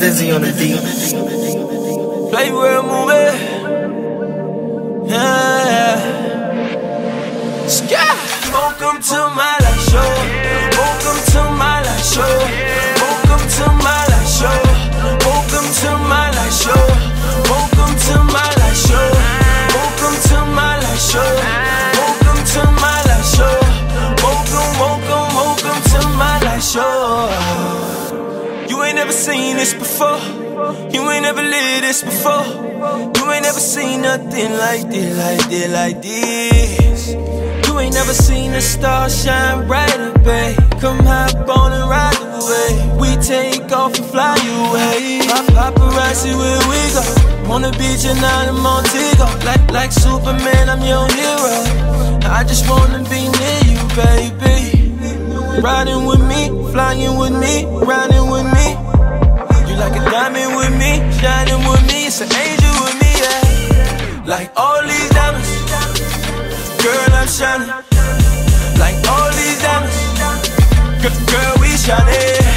Dizzy on the beat. Playworld movie. Yeah. Sky. Welcome to my life show. Welcome to my life show. Welcome to my life show. Welcome to my life show. Welcome to my life show. Welcome to my life show. Welcome to my life show. Welcome to my life show. You ain't never seen this before. You ain't never lived this before. You ain't never seen nothing like this, like this. You ain't never seen a star shine brighter, babe. Come hop on and ride away. We take off and fly away. Paparazzi, where we go? On the beach and out in Montego. Like Superman, I'm your hero. I just wanna be near you, baby. Riding with me, flying with me, riding with me. You like a diamond with me, shining with me. It's an angel with me, yeah. Like all these diamonds, girl, I'm shining. Like all these diamonds, girl, we shining.